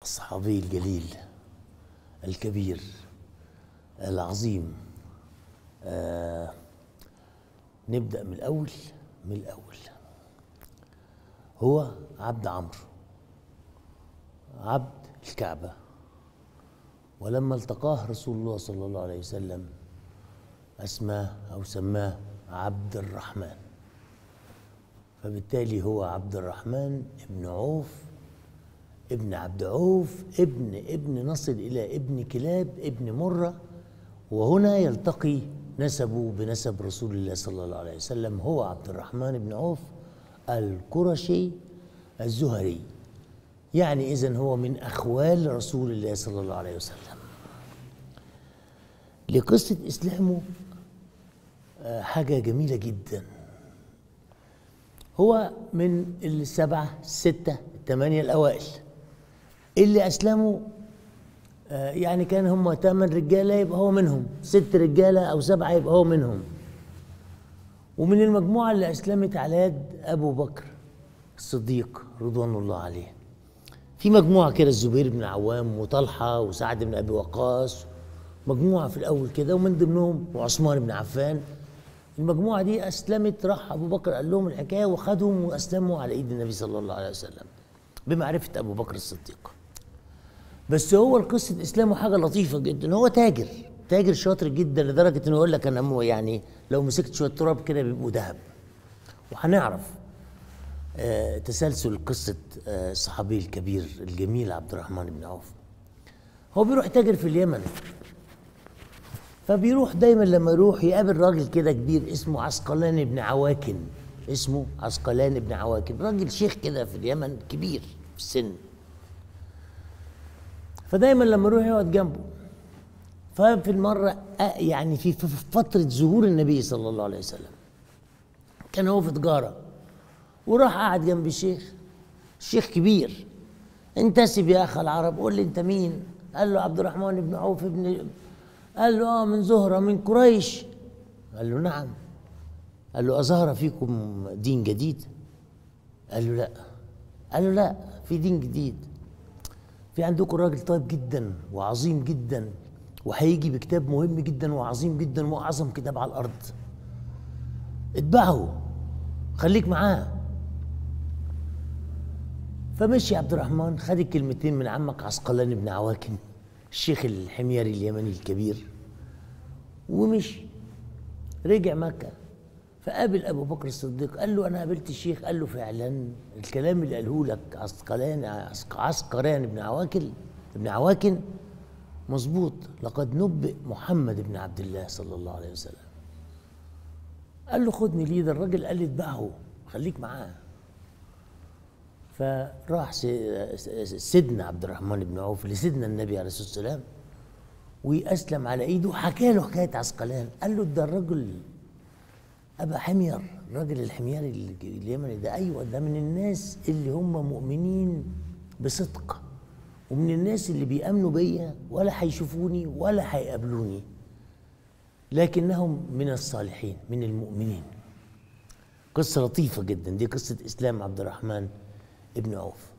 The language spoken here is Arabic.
الصحابي الجليل الكبير العظيم. نبدأ من الأول. هو عبد عمرو، عبد الكعبة، ولما التقاه رسول الله صلى الله عليه وسلم أسماه أو سماه عبد الرحمن، فبالتالي هو عبد الرحمن ابن عوف ابن عبد عوف ابن نصل إلى ابن كلاب ابن مرة، وهنا يلتقي نسبه بنسب رسول الله صلى الله عليه وسلم. هو عبد الرحمن بن عوف القرشي الزهري، يعني إذن هو من أخوال رسول الله صلى الله عليه وسلم. لقصة إسلامه حاجة جميلة جدا. هو من الستة الثمانية الأوائل اللي أسلموا، يعني كان هم 8 رجالة يبقى هو منهم، 6 رجالة أو 7 يبقى هو منهم. ومن المجموعة اللي أسلمت على يد أبو بكر الصديق رضوان الله عليه. في مجموعة كده الزبير بن عوام وطلحة وسعد بن أبي وقاص، مجموعة في الأول كده، ومن ضمنهم وعثمان بن عفان. المجموعة دي أسلمت، راح أبو بكر قال لهم الحكاية وخدهم وأسلموا على إيد النبي صلى الله عليه وسلم بمعرفة أبو بكر الصديق. بس هو القصة إسلامه حاجة لطيفة جدا. هو تاجر شاطر جدا، لدرجة إنه يقول لك أنا يعني لو مسكت شوية تراب كده بيبقوا ذهب. وهنعرف تسلسل قصة الصحابي الكبير الجميل عبد الرحمن بن عوف. هو بيروح تاجر في اليمن، فبيروح دايما لما يروح يقابل راجل كده كبير اسمه عسقلان بن عواكن. اسمه عسقلان بن عواكن، راجل شيخ كده في اليمن كبير في السن. فدايما لما يروح يقعد جنبه. ففي المرة يعني في فترة ظهور النبي صلى الله عليه وسلم كان هو في تجارة، وراح قعد جنب الشيخ كبير. انتسب يا أخ العرب، قول لي أنت مين؟ قال له عبد الرحمن بن عوف قال له من زهرة من قريش. قال له نعم. قال له أظهر فيكم دين جديد؟ قال له لا. قال له لا، في دين جديد، في عندكم راجل طيب جدا وعظيم جدا، وهيجي بكتاب مهم جدا وعظيم جدا وأعظم كتاب على الأرض، اتبعه، خليك معاه. فمشي عبد الرحمن، خد الكلمتين من عمك عسقلان بن عواكن الشيخ الحميري اليمني الكبير، ومشي. رجع مكة فقابل أبو بكر الصديق، قال له أنا قابلت الشيخ. قال له فعلا الكلام اللي قاله لك عسقلان بن عواكن مظبوط، لقد نبئ محمد بن عبد الله صلى الله عليه وسلم. قال له خدني ليه، ده الراجل قال لي اتبعه خليك معاه. فراح سيدنا عبد الرحمن بن عوف لسيدنا النبي عليه الصلاة والسلام ويأسلم على ايده، وحكى له حكاية عسقلان. قال له ده الرجل أبا حمير، الراجل الحميري اليمني ده، أيوة ده من الناس اللي هم مؤمنين بصدق، ومن الناس اللي بيأمنوا بيا ولا هيشوفوني ولا هيقابلوني، لكنهم من الصالحين من المؤمنين. قصة لطيفة جدا دي، قصة إسلام عبد الرحمن ابن عوف.